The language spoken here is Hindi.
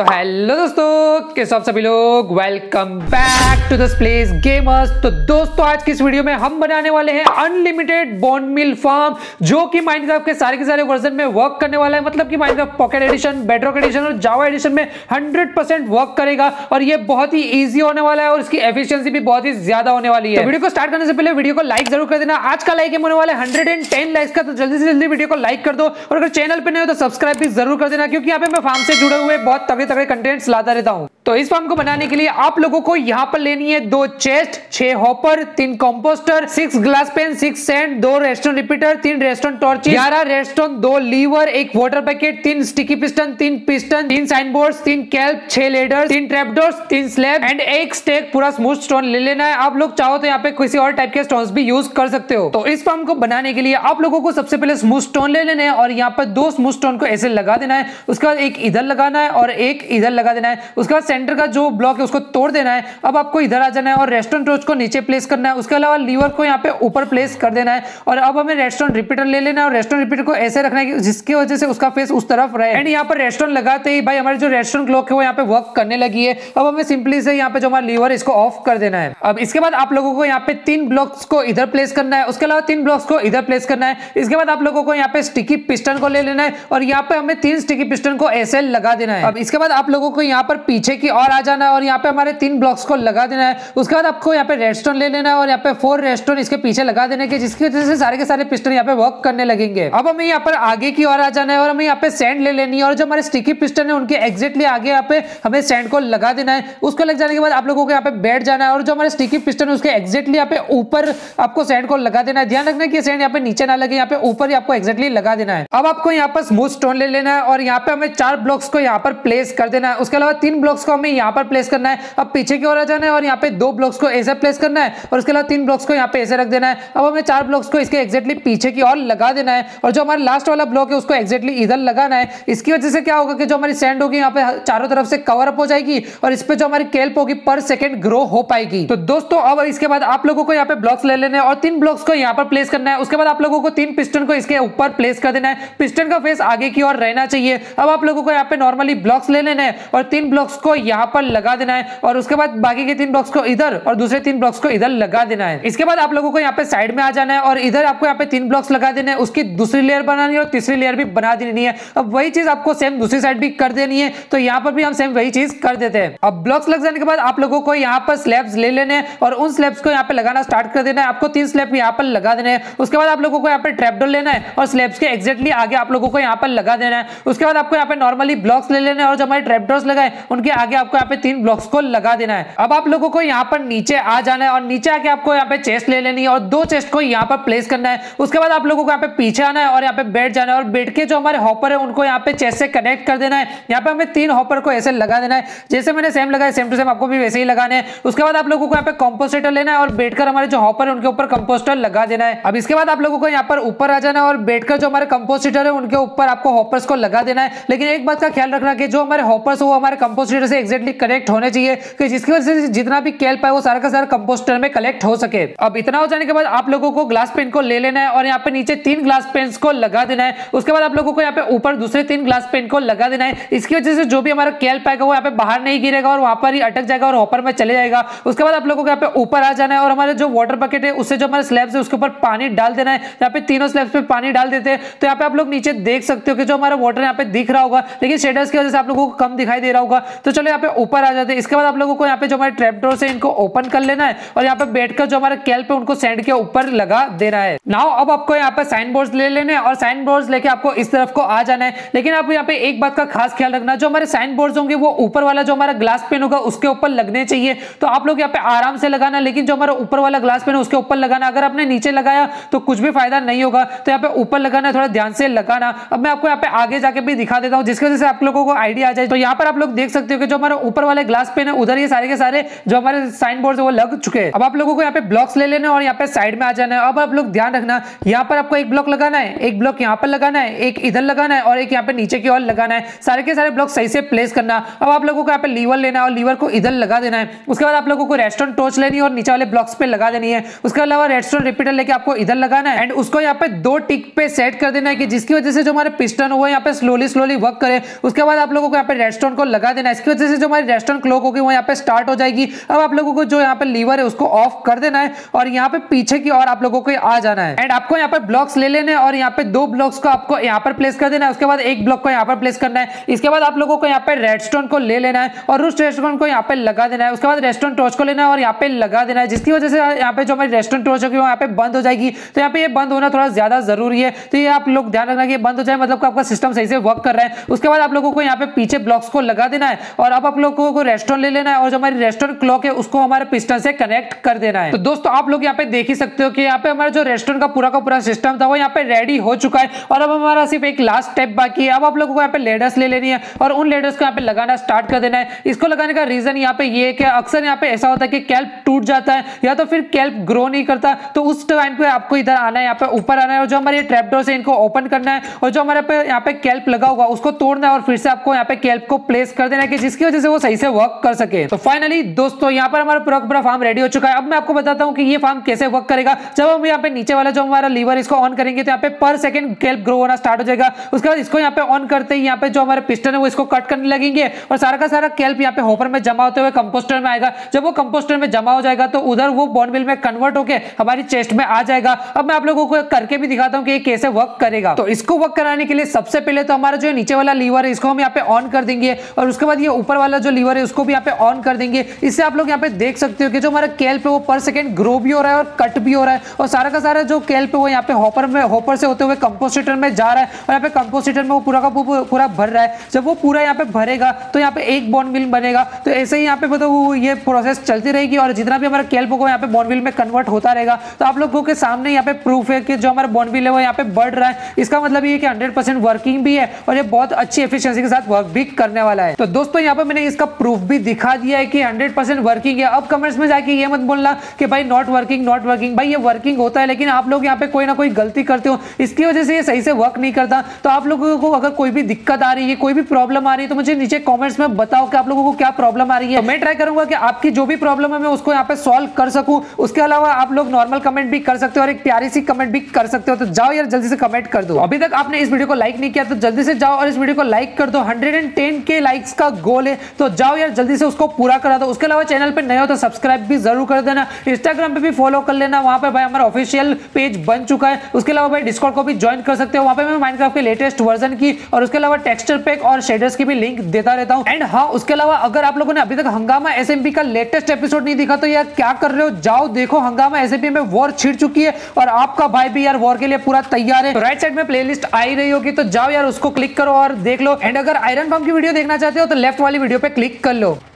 तो हेलो दोस्तों, कैसे आप सभी लोग। Welcome back to this place gamers. तो दोस्तों आज की इस वीडियो में हम बनाने वाले हैं अनलिमिटेड बोन मिल फार्म, जो कि माइनक्राफ्ट के सारे वर्जन में वर्क करने वाला है। मतलब कि Minecraft pocket edition, bedrock edition और जावा एडिशन में 100% वर्क करेगा और ये बहुत ही इजी होने वाला है और इसकी एफिशिएंसी भी बहुत ही ज्यादा होने वाली है। तो वीडियो को स्टार्ट करने से पहले वीडियो को लाइक जरूर कर देना। आज का लाइक होने वाला है 110 लाइक्स का, तो जल्दी से जल्दी वीडियो को लाइक कर दो और अगर चैनल पे नहीं हो तो सब्सक्राइब भी जरूर कर देना, क्योंकि यहाँ पे मैं फार्म से जुड़े हुए बहुत तगड़े कंटेंट्स लाता रहता हूँ। तो इस फार्म को बनाने के लिए आप लोगों को यहाँ पर लेनी है 2 chest, 6 hopper, 3 composter, 6 glass pane, 6 sand, 2 redstone repeater, 3 redstone torches, 11 redstone, 2 lever, 1 water packet, 3 sticky piston, 3 sign boards, 3 kelp, 6 ladders, 3 trapdoors, 3 slab and 1 stack पूरा स्मूथ स्टोन ले लेना है। आप लोग चाहो तो यहाँ पे किसी और टाइप के स्टोन्स भी यूज कर सकते हो। तो इस फार्म को बनाने के लिए आप लोगों को सबसे पहले स्मूथ स्टोन ले लेने हैं और यहाँ पर 2 स्मूथ स्टोन को ऐसे लगा देना है। उसके बाद एक इधर लगाना है और एक इधर लगा देना है। उसके बाद सेंटर का जो ब्लॉक है उसको तोड़ देना है। अब आपको इधर आ जाना है और रेस्टोरेंट टॉर्च को नीचे प्लेस करना है। उसके अलावा लीवर को यहाँ पे ऊपर प्लेस कर देना है और अब हमें रेस्टोरेंट रिपीटर ले लेना है और रेस्टोरेंट रिपीटर को ऐसे रखना है जिसकी वजह से उसका फेस उस तरफ रहे। एंड यहाँ पर रेस्टोरेंट लगाते ही भाई हमारी जो रेस्टोरेंट क्लॉक है वो यहाँ पे वर्क करने लगी है। अब हमें सिंपली से यहाँ पे जो हमारा लीवर इसको ऑफ कर देना है। अब इसके बाद आप लोगों को यहाँ पे 3 ब्लॉक्स को इधर प्लेस करना है। उसके अलावा 3 ब्लॉक्स को इधर प्लेस करना है। इसके बाद आप लोगों को यहाँ पे स्टिकी पिस्टन को ले लेना है और यहाँ पे हमें 3 स्टिकी पिस्टन को ऐसे लगा देना है। अब इसके बाद आप लोगों को यहाँ पर पीछे की ओर आ जाना है और यहाँ पे हमारे 3 ब्लॉक्स को लगा देना है। उसके बाद आपको यहाँ पे रेस्टोरेंट ले लेना है और यहाँ पे 4 रेस्टोरेंट इसके पीछे लगा देने के, जिसकी वजह से सारे के सारे पिस्टन यहाँ पे वर्क करने लगेंगे। अब हमें यहाँ पर आगे की ओर आ जाना है और हमें यहाँ पे सैंड ले लेनी है और जो हमारे स्टिकी पिस्टन है उनके एग्जैक्टली आगे यहाँ पे हमें सैंड को लगा देना है। उसको लग जाने के बाद आप लोगों को यहाँ पे बैठ जाना है और जो हमारे स्टिकी पिस्टन है उसके एग्जैक्टली यहाँ पे ऊपर आपको सैंड को लगा देना है। ध्यान रखना कि सैंड यहाँ पे नीचे ना लगे, यहाँ पे ऊपर ही आपको एग्जैक्टली लगा देना है। अब आपको यहाँ पर स्मूथ स्टोन ले लेना है और यहाँ पे हमें 4 ब्लॉक्स को यहाँ पर प्लेस कर देना है। उसके अलावा 3 ब्लॉक्स को हमें यहाँ पर प्लेस करना है। अब पीछे की ओर आ जाना है और यहाँ पे 2 ब्लॉक्स को ऐसे प्लेस करना है और उसके अलावा 3 ब्लॉक्स को यहाँ पे ऐसे रख देना है। अब हमें 4 ब्लॉक्स को इसके एग्जैक्टली पीछे की ओर लगा देना है और जो हमारा लास्ट वाला ब्लॉक है उसको एग्जैक्टली इधर लगाना है। इसकी वजह से क्या होगा कि जो हमारी सैंड होगी यहाँ पे चारों तरफ से कवर अप हो जाएगी और इस पे जो हमारी केल्प होगी पर सेकंड ग्रो हो पाएगी। तो दोस्तों अब इसके बाद आप लोगों को यहाँ पे ब्लॉक्स ले लेने हैं और 3 ब्लॉक्स को यहाँ पर प्लेस करना है। उसके बाद आप लोगों को 3 पिस्टन को इसके ऊपर प्लेस कर देना है। पिस्टन का फेस आगे की ओर रहना चाहिए। अब आप लोगों को यहाँ पे नॉर्मली ब्लॉक्स ले लेने हैं और 3 ब्लॉक्स को यहाँ पर लगा देना है और उसके बाद बाकी के 3 ब्लॉक्स को इधर और दूसरे 3 ब्लॉक्स को इधर लगा देना है। इसके बाद आप लोगों को यहाँ पे साइड में आ जाना है और इधर आपको यहाँ पे 3 ब्लॉक्स लगा देने हैं। उसकी दूसरी लेयर बनानी है और तीसरी लेयर भी बना देनी है। अब वही चीज आपको सेम दूसरी साइड भी कर देनी है, तो यहाँ पर भी हम सेम वही चीज कर देते हैं। अब ब्लॉक्स लग जाने के बाद आप लोगों को यहाँ पर स्लैब्स ले लेने हैं और उन स्लैब्स को यहाँ पे लगाना स्टार्ट कर देना है। आपको 3 स्लैब यहाँ पर लगा देने हैं। उसके बाद आप लोगों को यहाँ पे ट्रैपडोर लेना है और स्लैब्स के एग्जैक्टली आगे आप लोगों को यहाँ पर लगा देना है। उसके बाद आपको यहाँ पे नॉर्मली ब्लॉक्स ले लेने हैं और जो हमारे ट्रैपडोर्स लगाए उनके आगे आपको यहाँ पे 3 ब्लॉक्स को लगा देना है। अब आप लोगों को यहाँ पर नीचे आ जाना है और नीचे आके आपको यहाँ पे चेस्ट ले लेनी है और 2 चेस्ट को यहाँ पर प्लेस करना है। उसके बाद आप लोगों को यहाँ पे पीछे आना है और यहाँ पे बैठ जाना है और बैठ के जो हमारे हॉपर है उनको यहाँ पे चेस्ट से कनेक्ट कर देना है। यहाँ पे हमें 3 हॉपर को ऐसे लगा देना है, जैसे मैंने सेम लगाया सेम टू सेम आपको भी वैसे ही लगाने हैं। उसके बाद आप लोगों को यहाँ पे कंपोस्टर लेना है और बैठकर हमारे जो हॉपर है उनके ऊपर कंपोस्टर लगा देना है। अब इसके बाद आप लोगों को यहाँ पर ऊपर आ जाना है और बैठकर जो हमारे कंपोस्टर है उनके ऊपर आपको हॉपर्स को लगा देना है। लेकिन एक बात का ख्याल रखना कि जो हमारे हॉपर्स वो हमारे कंपोस्टर से एग्जैक्टली कनेक्ट होने चाहिए कि जिसकी वजह से जितना भी केल्प है वो सारा का सारा कंपोस्टर में कलेक्ट हो सके। अब इतना हो जाने के बाद आप लोगों को ग्लास पेन को ले लेना है और यहाँ पे नीचे 3 ग्लास पेन्स को लगा देना है। उसके बाद आप लोगों को यहाँ पे ऊपर दूसरे 3 ग्लास पेन को लगा देना है। इसकी वजह से जो भी हमारा केल्प आएगा वो यहाँ पे बाहर नहीं गिरेगा और वहां पर ही अटक जाएगा और हॉपर में चले जाएगा। उसके बाद आप लोगों को यहाँ पे ऊपर आ जाना है और हमारे जो वाटर बकेट है उससे जो हमारे स्लैब्स है उसके ऊपर पानी डाल देना है। यहाँ पे तीनों स्लैब्स पे पानी डाल देते हैं। तो यहाँ पे आप लोग नीचे देख सकते हो कि जो हमारा वाटर यहाँ पे दिख रहा होगा, लेकिन शेडर्स की वजह से आप लोगों को कम दिखाई दे रहा होगा। तो चलो यहाँ पे ऊपर आ जाते हैं। इसके बाद आप लोगों को यहाँ पे जो हमारे ट्रैपडोर से इनको ओपन कर लेना है और यहाँ पे बैठकर जो हमारे केल्प है उनको सैंड के ऊपर लगा देना है। नाउ अब आपको यहाँ पे साइन बोर्ड्स ले लेने हैं और साइन बोर्ड्स लेके आपको इस तरफ को आ जाना है। लेकिन आप यहाँ पे एक बात का खास ख्याल रखना, जो हमारे साइन बोर्ड्स होंगे वो ऊपर वाला जो हमारा ग्लास पेन होगा उसके ऊपर लगने चाहिए। तो आप लोग यहाँ पे आराम से लगाना, लेकिन जो हमारा ऊपर वाला ग्लास पेन है उसके ऊपर लगाना। अगर आपने नीचे लगाया तो कुछ भी फायदा नहीं होगा। तो यहाँ पे ऊपर लगाना, थोड़ा ध्यान से लगाना। अब मैं आपको यहाँ पे आगे जाके भी दिखा देता हूँ जिसकी वजह से आप लोगों को आइडिया आ जाए। तो यहाँ पर आप लोग देख सकते हो कि जो हमारा ऊपर वाले ग्लास पे ना उधर ये सारे के सारे जो हमारे साइन बोर्ड है वो लग चुके हैं। अब आप लोगों को यहाँ पे ब्लॉक्स ले लेने और यहाँ पे साइड में आ जाना है। अब आप लोग ध्यान रखना, यहाँ पर आपको एक ब्लॉक लगाना है, एक ब्लॉक यहाँ पर लगाना है, एक इधर लगाना है और एक यहाँ पे नीचे की ओर लगाना है। सारे के सारे ब्लॉक सही से प्लेस करना। अब आप लोगों को यहाँ पे लीवर लेना है और लीवर को इधर लगा देना है। उसके बाद आप लोगों को रेडस्टोन टॉर्च लेनी है और नीचे वाले ब्लॉक्स पे लगा देनी है। उसके अलावा रेडस्टोन रिपीटर लेके आपको इधर लगाना है एंड उसको यहाँ पे 2 टिक पे सेट कर देना है कि जिसकी वजह से जो हमारे पिस्टन वो यहाँ पे स्लोली वर्क करे। उसके बाद आप लोगों को यहाँ पे रेडस्टोन को लगा देना है। इसकी वजह से जो हमारी रेडस्टोन क्लॉक होगी वो यहाँ पे स्टार्ट हो जाएगी। अब आप लोगों को जो यहाँ पे लीवर है उसको ऑफ कर देना है और यहाँ पे पीछे की ओर आप लोगों को आ जाना है एंड आपको यहाँ पे ब्लॉक्स ले लेने हैं और यहाँ पे 2 ब्लॉक्स को आपको यहाँ पर प्लेस कर देना है। उसके बाद एक ब्लॉक को यहाँ पर प्लेस करना है। इसके बाद आप लोगों को यहाँ पे रेडस्टोन को ले लेना है और उस रेडस्टोन को यहाँ पे लगा देना है। उसके बाद रेडस्टोन टॉर्च को लेना है और यहाँ पे लगा देना है, जिसकी वजह से यहाँ पे जो हमारी रेडस्टोन टॉर्च होगी वो यहाँ पे बंद हो जाएगी। तो यहाँ पे ये बंद होना थोड़ा ज्यादा जरूरी है, तो ये आप लोग ध्यान रखना कि बंद हो जाए मतलब आपका सिस्टम सही से वर्क कर रहा है। उसके बाद आप लोगों को यहाँ पे पीछे ब्लॉक्स को लगा देना है और अब आप लोगों को रेडस्टोन ले लेना है और जो हमारी रेडस्टोन क्लॉक है उसको हमारे पिस्टन से कनेक्ट कर देना है। तो दोस्तों आप लोग यहाँ पे देख ही सकते हो कि यहाँ पे हमारा जो रेडस्टोन का पूरा सिस्टम था वो यहाँ पे रेडी हो चुका है और अब हमारा सिर्फ एक लास्ट स्टेप बाकी है। अब आप लोगों को यहाँ पे लेडर्स ले लेनी है और उन लेडर्स को यहाँ पे लगाना स्टार्ट कर देना है। इसको लगाने का रीजन यहाँ पे ये है कि अक्सर यहाँ पे ऐसा होता है कि कैल्प टूट जाता है या तो फिर कैल्प ग्रो नहीं करता, तो उस टाइम पे आपको इधर आना है, यहाँ पे ऊपर आना है और जो हमारे ट्रैपडोर से इनको ओपन करना है और जो हमारे पे यहाँ पे कैल्प लगा होगा उसको तोड़ना है और फिर से आपको यहाँ पे कैल्प को प्लेस कर देना है कि जिसकी वजह से वो सही से वर्क कर सके। तो फाइनली दोस्तों यहाँ पर हमारा पूरा फार्म रेडी हो चुका है। अब मैं आपको बताता हूँ कि ये फार्म कैसे वर्क करेगा। जब हम यहाँ पे नीचे वाला जो हमारा लीवर इसको ऑन करेंगे तो यहाँ पे पर सेकंड कैल्प ग्रो होना स्टार्ट हो जाएगा। उसके बाद इसको यहाँ पे ऑन करते ही यहाँ पे जो हमारे पिस्टन है वो इसको कट करने लगेंगे और सारा का सारा कैल्प यहाँ पे होपर में जमा होते हुए कंपोस्टर में आएगा। जब वो कंपोस्टर में जमा हो जाएगा तो उधर वो बोन मिल में कन्वर्ट होके हमारी चेस्ट में आ जाएगा। अब मैं आप लोगों को करके भी दिखाता हूँ कि ये कैसे वर्क करेगा। तो इसको वर्क कराने के लिए सबसे पहले तो हमारा जो नीचे वाला लीवर है इसको हम यहाँ पे ऑन कर देंगे और उसके बाद ये ऊपर वाला जो लीवर है उसको भी यहाँ पे ऑन कर देंगे। इससे आप लोग यहाँ पे देख सकते हो कि जो हमारा कैल्प है वो पर सेकंड ग्रो भी हो रहा है और कट भी हो रहा है और सारा का सारा जो कैल्प है वो यहाँ पे होपर से होते हुए कंपोस्टर में जा रहा है और यहाँ पे कंपोस्टर में वो पूरा का पूरा भर रहा है। जब वो पूरा यहाँ पे भरेगा तो यहाँ पे एक बोन मिल बनेगा। तो ऐसे ही यहाँ पे मतलब ये प्रोसेस चलती रहेगी और जितना भी हमारा कैल्प होगा यहाँ पे बोन मिल में कन्वर्ट होता रहेगा। तो आप लोगों के सामने यहाँ पे प्रूफ है कि जो हमारा बोन मिल है वो यहाँ पे बढ़ रहा है। इसका मतलब ये कि 100% वर्किंग भी है और ये बहुत अच्छी एफिशिएंसी के साथ वर्क भी करने वाला है। तो दोस्तों यहाँ पे मैंने इसका प्रूफ भी दिखा दिया है कि 100% वर्किंग है। अब कमेंट्स में जाके ये मत बोलना कि भाई नॉट वर्किंग। भाई ये वर्किंग होता है, लेकिन आप लोग यहाँ पे कोई ना कोई गलती करते हो, इसकी वजह से ये सही से वर्क नहीं करता। तो आप लोगों को अगर कोई भी दिक्कत आ रही है, कोई भी प्रॉब्लम आ रही है तो मुझे नीचे कमेंट्स में बताओ कि आप लोगों को क्या प्रॉब्लम आ रही है। तो मैं ट्राई करूंगा कि आपकी जो भी प्रॉब्लम है मैं उसको यहाँ पे सॉल्व कर सकूं। उसके अलावा आप लोग नॉर्मल कमेंट भी कर सकते हो और एक प्यारी सी कमेंट भी कर सकते हो। तो जाओ यार जल्दी से कमेंट कर दो। अभी तक आपने इस वीडियो को लाइक नहीं किया तो जल्दी से जाओ और इस वीडियो को लाइक कर दो। 110K लाइक्स का गोल है, तो जाओ यार जल्दी से उसको पूरा करा दो। उसके अलावा चैनल पे नए हो तो सब्सक्राइब भी जरूर कर देना। इंस्टाग्राम पे भी फॉलो कर लेना, वहां पे भाई हमारा ऑफिशियल पेज बन चुका है। उसके अलावा भाई डिस्कॉर्ड को भी ज्वाइन कर सकते हो, वहां पे मैं माइनक्राफ्ट के लेटेस्ट वर्जन की और उसके अलावा टेक्सचर पैक और शेडर्स की भी लिंक देता रहता हूं। एंड हाँ, उसके अलावा अगर आप लोगों ने अभी तक हंगामा एसएमपी का लेटेस्ट एपिसोड नहीं देखा तो यार क्या कर रहे हो, जाओ देखो। हंगामा एसएमपी में वॉर छिड़ चुकी है और आपका भाई भी यार वॉर के लिए पूरा तैयार है। तो राइट साइड में प्लेलिस्ट आ ही रही होगी, तो जाओ यार उसको क्लिक करो और देख लो। एंड अगर आयरन फॉर्म की वीडियो देखना चाहते हो तो लेफ्ट वाली वीडियो पे क्लिक कर लो।